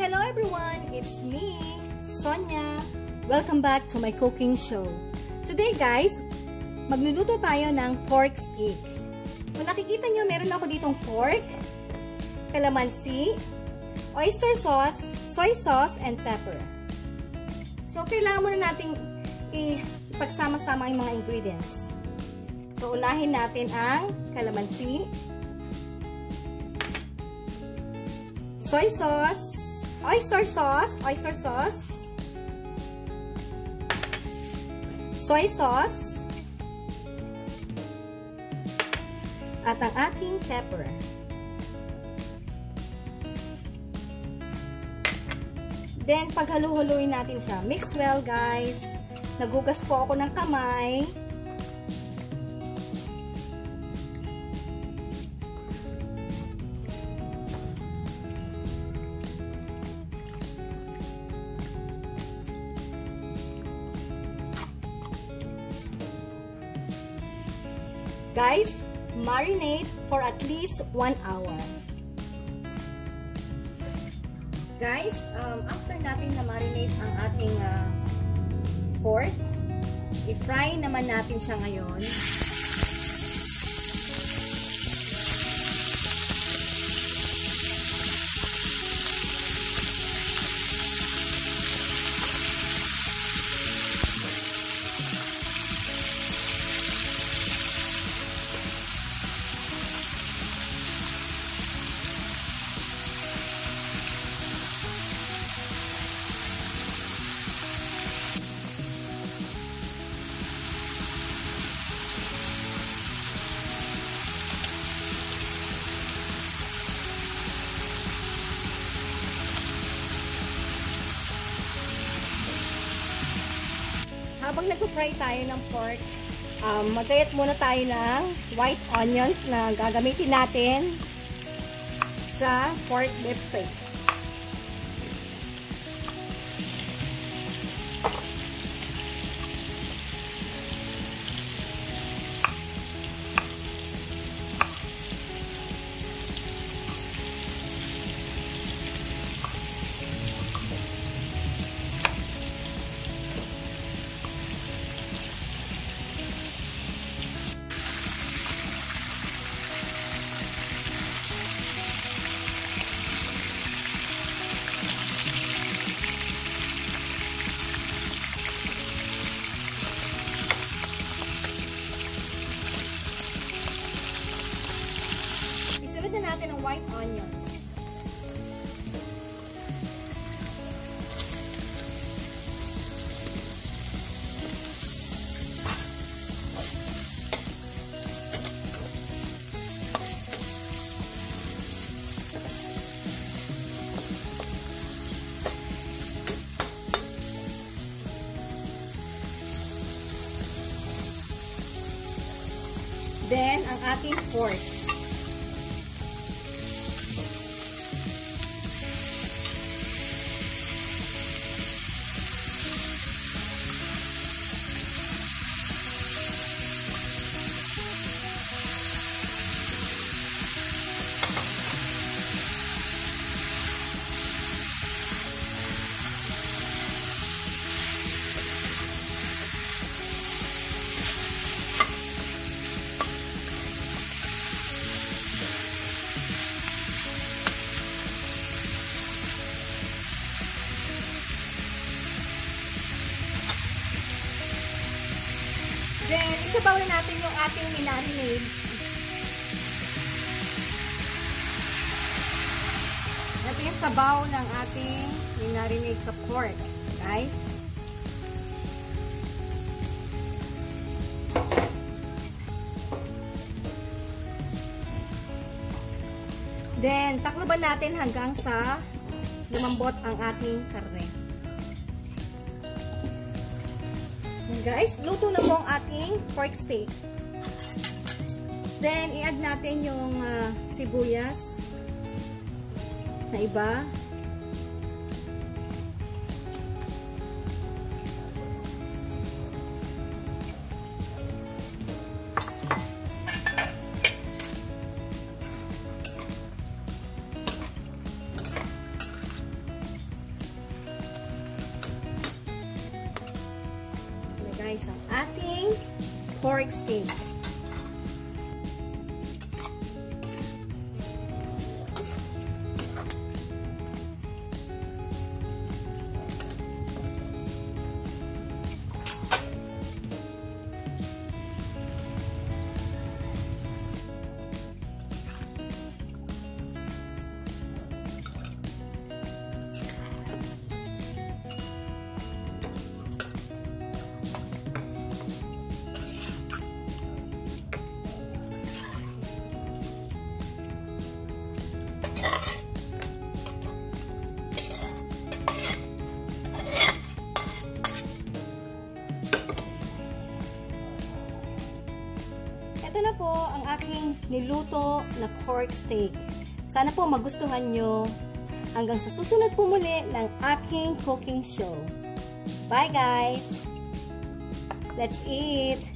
Hello everyone! It's me, Sonia. Welcome back to my cooking show. Today guys, magluluto tayo ng pork steak. Kung nakikita nyo, meron ako ditong pork, calamansi, oyster sauce, soy sauce, and pepper. So, kailangan muna nating ipagsama-sama yung mga ingredients. So, unahin natin ang calamansi, soy sauce, oyster sauce, soy sauce, at ang ating pepper. Then, paghalu-huluin natin siya. Mix well, guys. Nagugas po ako ng kamay. Guys, marinate for at least 1 hour. Guys, after natin na marinate ang ating pork, i-fry naman natin siya ngayon. Habang nag-fry tayo ng pork, magkayat muna tayo ng white onions na gagamitin natin sa pork beef steak. Na natin ang white onions. Then, ang ating pork. Then, isabaw na natin yung ating minarinade. Ito yung sabaw ng ating minarinade sa pork, guys. Then, takloban natin hanggang sa lumambot ang ating karne. Guys, luto na po ang ating pork steak. Then, i-add natin yung sibuyas na iba. pork steak. Ito na po ang aking niluto na pork steak. Sana po magustuhan nyo. Hanggang sa susunod po muli ng aking cooking show. Bye guys! Let's eat!